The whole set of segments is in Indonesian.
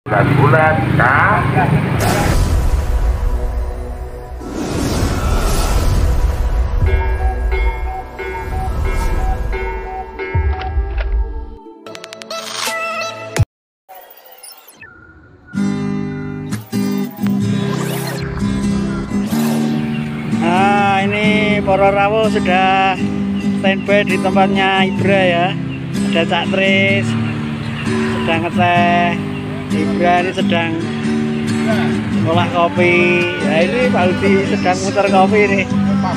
Bulat-bulat kah? Nah, ini para rawuh sudah standby di tempatnya Ibra ya. Ada Cak Tris sedang ngeteh, Ibra ini sedang ngolah kopi. Nah, ini Pak Udi sedang muter kopi nih.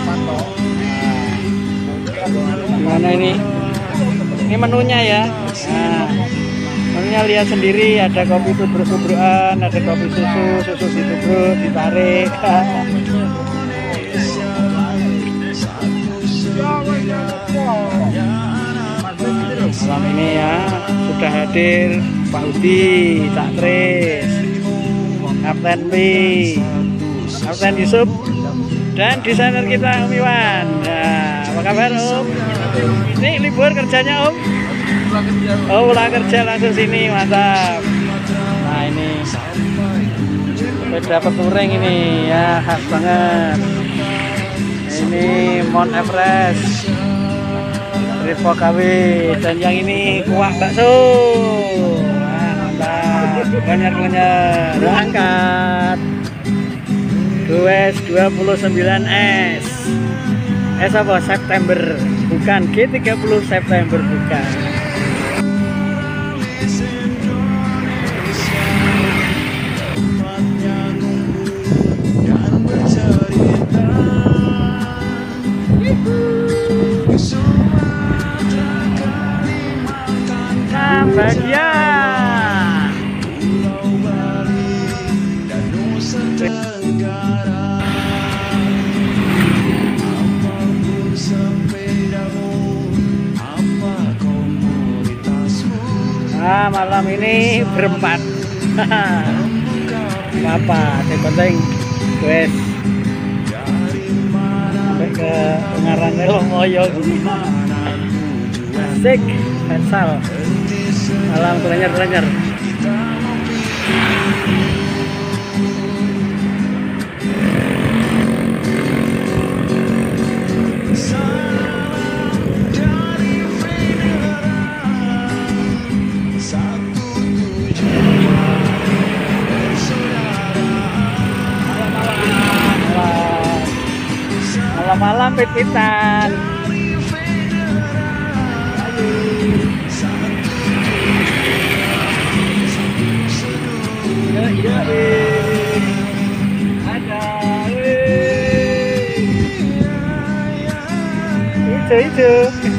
Gimana ini? Ini menunya ya. Nah, menunya lihat sendiri, ada kopi tubruk-tubrukan, ada kopi susu ditubruk, ditarik. Malam ini ya sudah hadir Pak Udi, Cak Tris, Kapten P, Kapten Yusuf, dan desainer kita Om Iwan. Nah, apa kabar Om? Ini libur kerjanya Om? Oh, pulang kerja langsung sini, mantap. Nah, ini sepeda peturing ini ya, khas banget. Ini Mount Everest Revo KW, dan yang ini kuah bakso. Mantap, banyak angkat GWS 29S. apa? September, bukan G30 September, bukan. Bahagia. Nah, malam ini berempat. Apa? Yang penting guys sampai ke Ngarang Lomoyo. Asik, pensal. Malam kelenjar-kelenjar. Malam-malam pit-pitan. Itu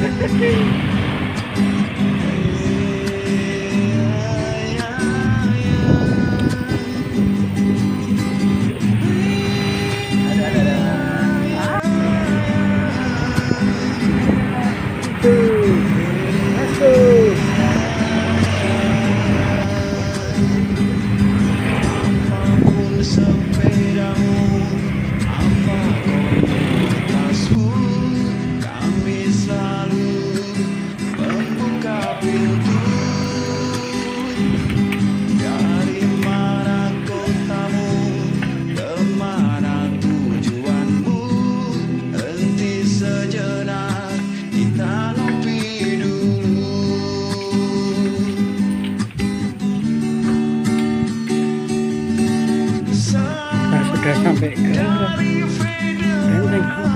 sudah sampai ke Benteng Kok.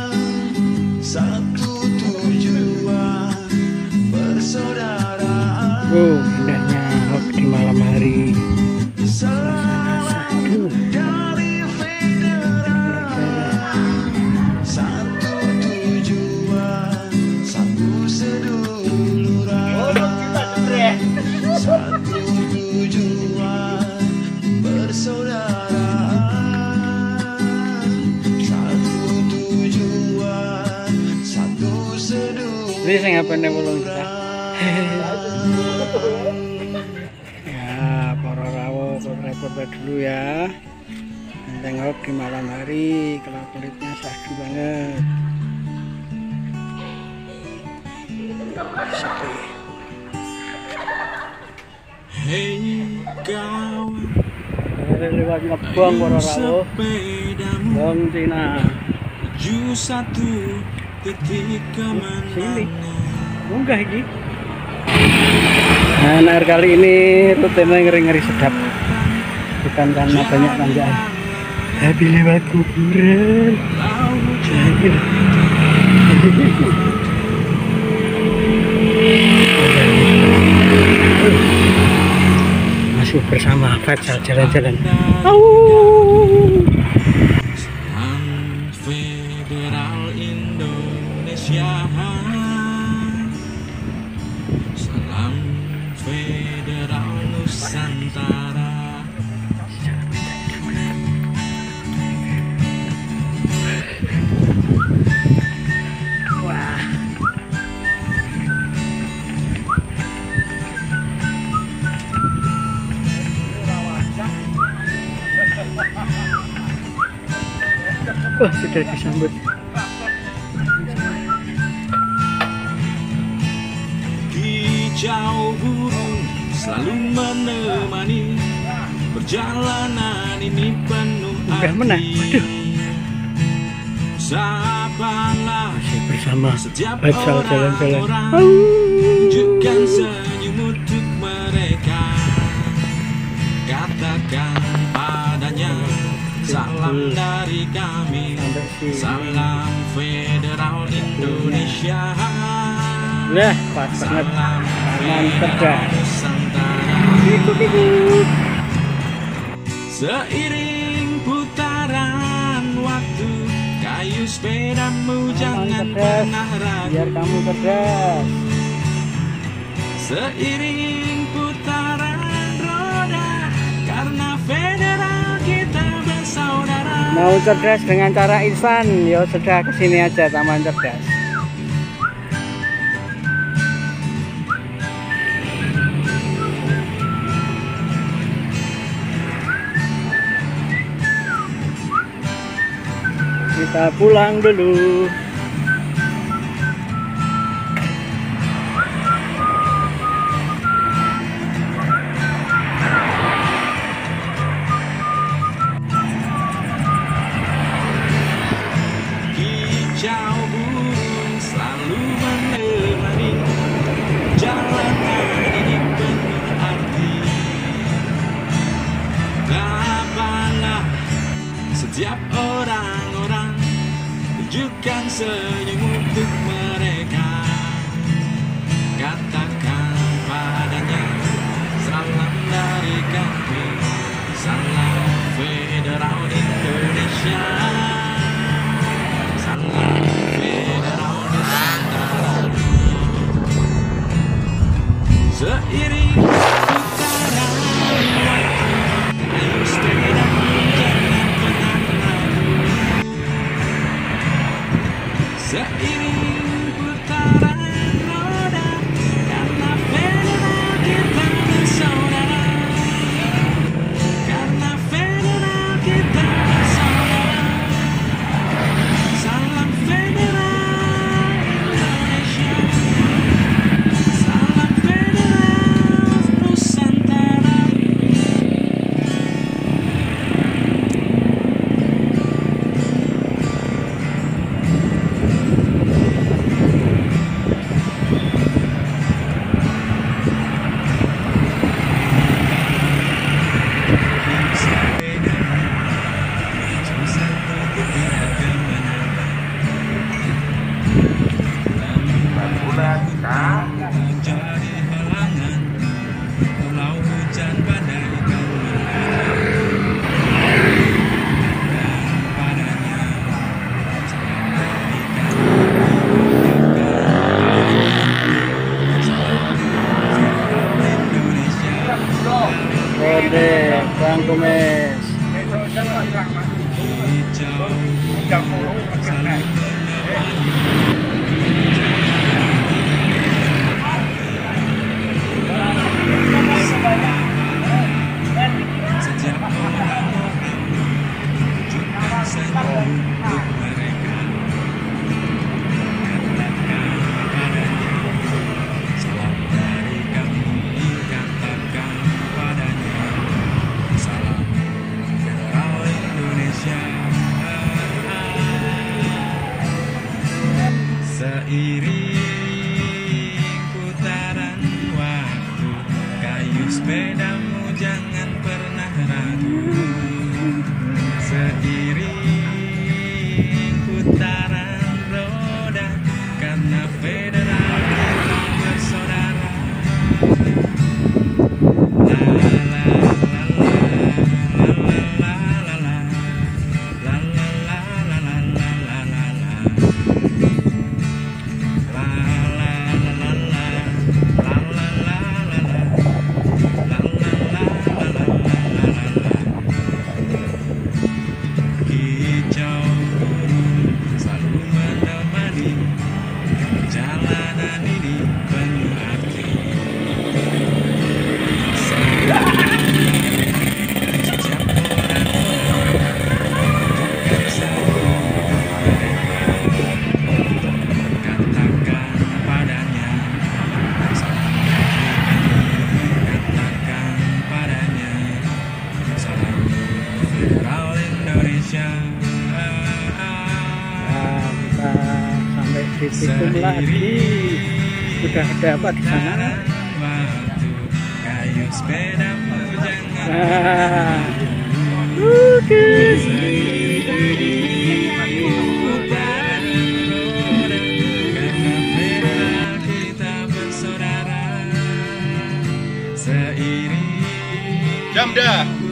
Indahnya Hok di malam hari. Ini saya ngapain bolong kita. Ya, para rawuh repot dulu ya. Tengok di malam hari, kalau kulitnya syahdu banget. Sepi. Hey, God. arek lewat ngebong para rawuh. Wong Cina. Sini. Munggah iki. Nah, kali ini rutenya ngeri-ngeri sedap. Bukan karena banyak tanjakan. Tapi lewat kuburan. Masih bersama Fatsal jalan-jalan. Federal Indonesia, salam Federal Nusantara. Wah. Wah, sudah disambut. Hijau burung selalu menemani perjalanan ini penuh arti. Sabarlah Bersama setiap Fatsal jalan-jalan. orang, tunjukkan senyum untuk mereka. Katakan padanya salam dari kami, salam Federal Indonesia. Lah, pas banget. Taman Cerdas. Nusantara. Ikut-ikut. Seiring putaran waktu, kayu sepedamu jangan cerdas. pernah ragu. Biar kamu cerdas. Seiring putaran roda, karena federal kita bersaudara. Mau cerdas dengan cara instan, ya sudah kesini aja Taman Cerdas. Kita pulang dulu. Hijau burung selalu menemani jalanan ini penuh arti. Kapalah setiap orang-orang, tunjukkan senyum untuk mereka. Katakan padanya salam dari kami, salam Federal Indonesia, salam Federal Nusantara. Seiring putaran waktu, kayu sepedamu jangan pernah ragu. Seiring putaran roda, karena federal kita bersaudara. Karena federal kita bersaudara. Salam Federal Indonesia, salam Federal Nusantara. Menjadi halangan, pulau hujan badai Ode, Bang Kumis. setiap orang-orang, tunjukkan senyum untuk mereka. Katakan padanya salam dari kami, katakan padanya salam jangan pernah ragu. Seiring putaran roda, karena federal kita bersaudara. La la la la la la la la la la la la la la la la la la. Hijau biru selalu menemani perjalanan ini penuh arti. Setiap orang bukan satu mereka. Katakan padanya salam kami, katakan padanya salam Federal Indonesia. Nah, kita sampai di Tikung lagi. Sudah ada apa di sana? Batu, kayu sepeda jangan. Nah, oke. Putaran roda, karena federal kita bersaudara. Seiring Jam dah.